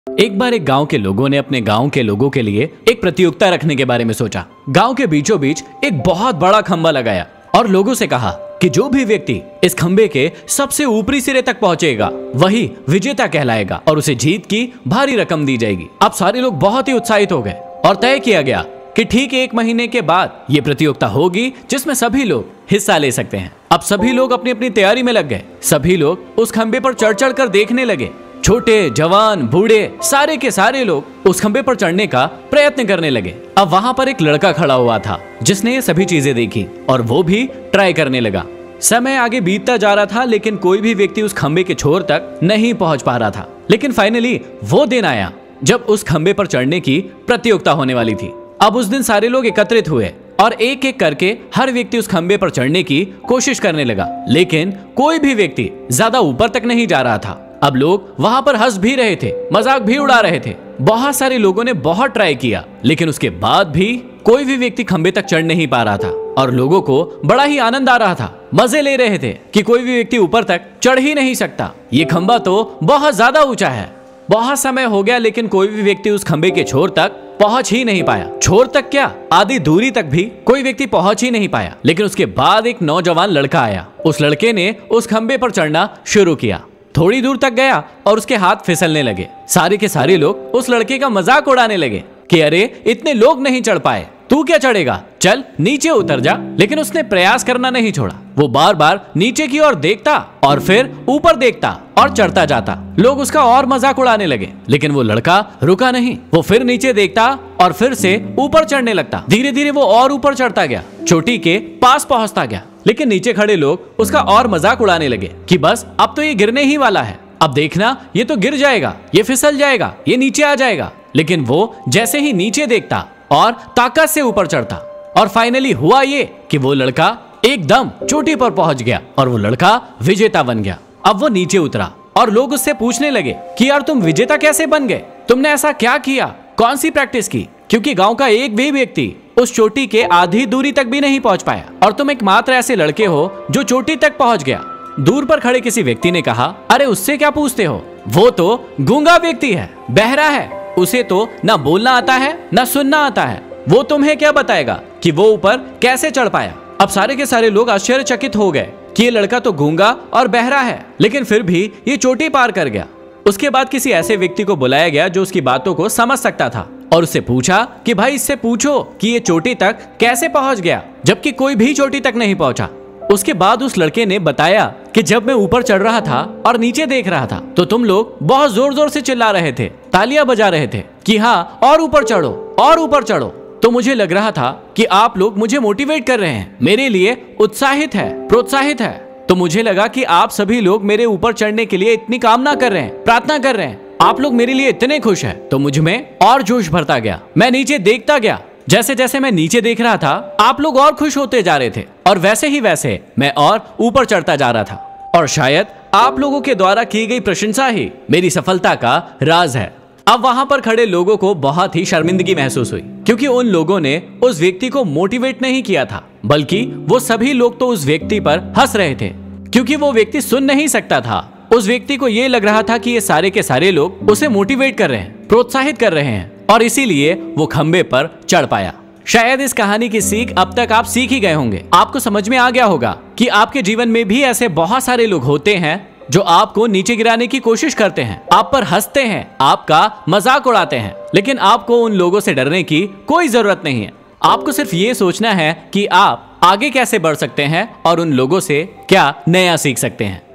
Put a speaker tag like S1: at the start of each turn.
S1: एक बार एक गांव के लोगों ने अपने गांव के लोगों के लिए एक प्रतियोगिता रखने के बारे में सोचा। गांव के बीचों बीच एक बहुत बड़ा खंबा लगाया और लोगों से कहा कि जो भी व्यक्ति इस खंबे के सबसे ऊपरी सिरे तक पहुंचेगा वही विजेता कहलाएगा और उसे जीत की भारी रकम दी जाएगी। अब सारे लोग बहुत ही उत्साहित हो गए और तय किया गया कि ठीक 1 महीने के बाद ये प्रतियोगिता होगी जिसमें सभी लोग हिस्सा ले सकते हैं। अब सभी लोग अपनी अपनी तैयारी में लग गए। सभी लोग उस खंबे पर चढ़ चढ़ कर देखने लगे। छोटे जवान बूढ़े सारे के सारे लोग उस खंबे पर चढ़ने का प्रयत्न करने लगे। अब वहां पर एक लड़का खड़ा हुआ था जिसने ये सभी चीजें देखी और वो भी ट्राई करने लगा। समय आगे बीतता जा रहा था लेकिन कोई भी व्यक्ति उस खंबे के छोर तक नहीं पहुंच पा रहा था। लेकिन फाइनली वो दिन आया जब उस खंबे पर चढ़ने की प्रतियोगिता होने वाली थी। अब उस दिन सारे लोग एकत्रित हुए और एक एक करके हर व्यक्ति उस खंबे पर चढ़ने की कोशिश करने लगा, लेकिन कोई भी व्यक्ति ज्यादा ऊपर तक नहीं जा रहा था। अब लोग वहां पर हंस भी रहे थे, मजाक भी उड़ा रहे थे। बहुत सारे लोगों ने बहुत ट्राई किया लेकिन उसके बाद भी कोई भी व्यक्ति खंबे तक चढ़ नहीं पा रहा था और लोगों को बड़ा ही आनंद आ रहा था। मजे ले रहे थे कि कोई भी व्यक्ति ऊपर तक चढ़ ही नहीं सकता। ये खंबा तो बहुत ज्यादा ऊंचा है। बहुत समय हो गया लेकिन कोई भी व्यक्ति उस खंबे के छोर तक पहुंच ही नहीं पाया। छोर तक क्या, आधी दूरी तक भी कोई व्यक्ति पहुंच ही नहीं पाया। लेकिन उसके बाद एक नौजवान लड़का आया। उस लड़के ने उस खंबे पर चढ़ना शुरू किया। थोड़ी दूर तक गया और उसके हाथ फिसलने लगे। सारे के सारे लोग उस लड़के का मजाक उड़ाने लगे कि अरे इतने लोग नहीं चढ़ पाए, तू क्या चढ़ेगा, चल नीचे उतर जा। लेकिन उसने प्रयास करना नहीं छोड़ा। वो बार बार नीचे की ओर देखता और फिर ऊपर देखता और चढ़ता जाता। लोग उसका और मजाक उड़ाने लगे लेकिन वो लड़का रुका नहीं। वो फिर नीचे देखता और फिर से ऊपर चढ़ने लगता। धीरे धीरे वो और ऊपर चढ़ता गया, चोटी के पास पहुंचता गया। लेकिन नीचे खड़े लोग उसका और मजाक उड़ाने लगे कि बस अब तो ये गिरने ही वाला है, अब देखना ये तो गिर जाएगा, ये फिसल जाएगा, ये नीचे आ जाएगा। लेकिन वो जैसे ही नीचे देखता और ताकत से ऊपर चढ़ता और फाइनली हुआ ये कि वो लड़का एकदम चोटी पर पहुंच गया और वो लड़का विजेता बन गया। अब वो नीचे उतरा और लोग उससे पूछने लगे कि यार तुम विजेता कैसे बन गए, तुमने ऐसा क्या किया, कौन सी प्रैक्टिस की, क्योंकि गांव का एक भी व्यक्ति उस चोटी के आधी दूरी तक भी नहीं पहुंच पाया और तुम एकमात्र ऐसे लड़के हो जो चोटी तक पहुंच गया। दूर पर खड़े किसी व्यक्ति ने कहा, अरे उससे क्या पूछते हो, वो तो गूंगा व्यक्ति है, बहरा है, उसे तो ना बोलना आता है ना सुनना आता है, वो तुम्हें क्या बताएगा कि वो ऊपर कैसे चढ़ पाया। अब सारे के सारे लोग आश्चर्यचकित हो गए कि ये लड़का तो गूंगा और बहरा है लेकिन फिर भी ये चोटी पार कर गया। उसके बाद किसी ऐसे व्यक्ति को बुलाया गया जो उसकी बातों को समझ सकता था और उससे पूछा कि भाई इससे पूछो कि ये चोटी तक कैसे पहुंच गया जबकि कोई भी चोटी तक नहीं पहुंचा। उसके बाद उस लड़के ने बताया कि जब मैं ऊपर चढ़ रहा था और नीचे देख रहा था तो तुम लोग बहुत जोर जोर से चिल्ला रहे थे, तालियां बजा रहे थे कि हाँ और ऊपर चढ़ो और ऊपर चढ़ो। तो मुझे लग रहा था कि आप लोग मुझे मोटिवेट कर रहे हैं, मेरे लिए उत्साहित है, प्रोत्साहित है। तो मुझे लगा कि आप सभी लोग मेरे ऊपर चढ़ने के लिए इतनी कामना कर रहे हैं, प्रार्थना कर रहे हैं, आप लोग मेरे लिए इतने खुश हैं। तो मुझ में और जोश भरता गया। मैं नीचे देखता गया। जैसे जैसे मैं नीचे देख रहा था आप लोग और खुश होते जा रहे थे और वैसे ही वैसे मैं और ऊपर चढ़ता जा रहा था। और शायद आप लोगों के द्वारा की गई प्रशंसा ही मेरी सफलता का राज है। अब वहां पर खड़े लोगों को बहुत ही शर्मिंदगी महसूस हुई क्योंकि उन लोगों ने उस व्यक्ति को मोटिवेट नहीं किया था, बल्कि वो सभी लोग तो उस व्यक्ति पर हंस रहे थे क्योंकि वो व्यक्ति सुन नहीं सकता था। उस व्यक्ति को ये लग रहा था कि ये सारे के सारे लोग उसे मोटिवेट कर रहे हैं, प्रोत्साहित कर रहे हैं और इसीलिए वो खंबे पर चढ़ पाया। शायद इस कहानी की सीख अब तक आप सीख ही गए होंगे। आपको समझ में आ गया होगा कि आपके जीवन में भी ऐसे बहुत सारे लोग होते हैं जो आपको नीचे गिराने की कोशिश करते हैं, आप पर हंसते हैं, आपका मजाक उड़ाते हैं, लेकिन आपको उन लोगों से डरने की कोई जरूरत नहीं है। आपको सिर्फ ये सोचना है कि आप आगे कैसे बढ़ सकते हैं और उन लोगों से क्या नया सीख सकते हैं।